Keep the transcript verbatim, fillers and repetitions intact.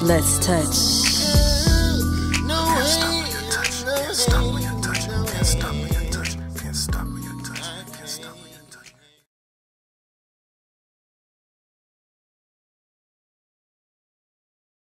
Let's touch. Can't stop, I can't touch, can't stop.